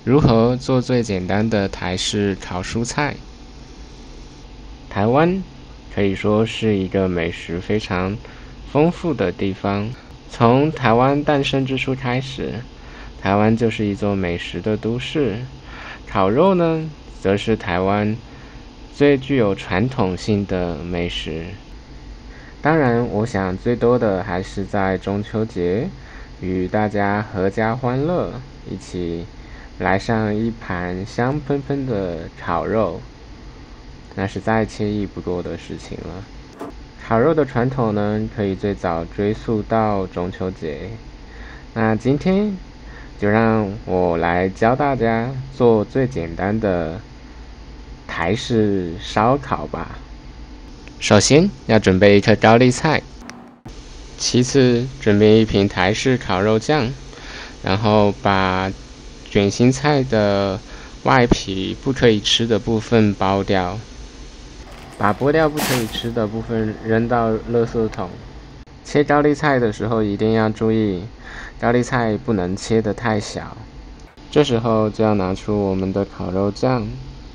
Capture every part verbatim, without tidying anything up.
如何做最简单的台式烤蔬菜？台湾可以说是一个美食非常丰富的地方。从台湾诞生之初开始，台湾就是一座美食的都市。烤肉呢，则是台湾最具有传统性的美食。当然，我想最多的还是在中秋节，与大家阖家欢乐，一起来上一盘香喷喷的烤肉，那是再惬意不过的事情了。烤肉的传统呢，可以最早追溯到中秋节。那今天就让我来教大家做最简单的台式烧烤吧。首先要准备一颗高丽菜，其次准备一瓶台式烤肉酱，然后把卷心菜的外皮不可以吃的部分剥掉，把剥掉不可以吃的部分扔到垃圾桶。切高丽菜的时候一定要注意，高丽菜不能切得太小。这时候就要拿出我们的烤肉酱，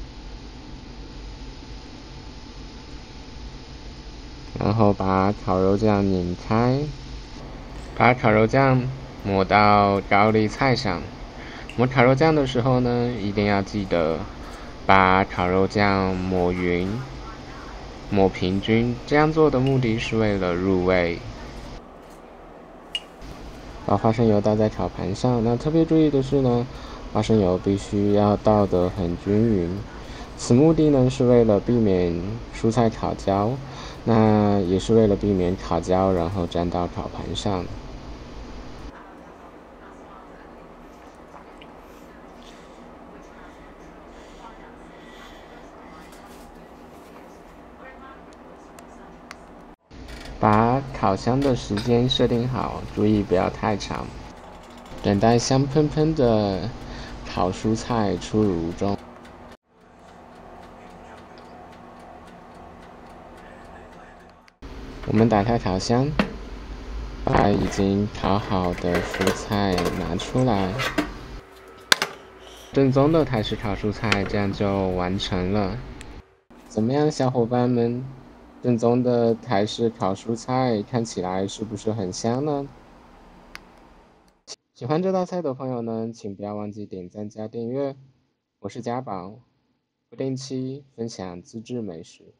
然后把烤肉酱拧开，把烤肉酱抹到高丽菜上。抹烤肉酱的时候呢，一定要记得把烤肉酱抹匀、抹平均。这样做的目的是为了入味。把花生油倒在烤盘上，那特别注意的是呢，花生油必须要倒得很均匀。此目的呢是为了避免蔬菜烤焦，那也是为了避免烤焦然后粘到烤盘上。把烤箱的时间设定好，注意不要太长。等待香喷喷的烤蔬菜出炉中。我们打开烤箱，把已经烤好的蔬菜拿出来。正宗的台式烤蔬菜这样就完成了。怎么样，小伙伴们？正宗的台式烤蔬菜看起来是不是很香呢？喜欢这道菜的朋友呢，请不要忘记点赞加订阅。我是家宝，不定期分享自制美食。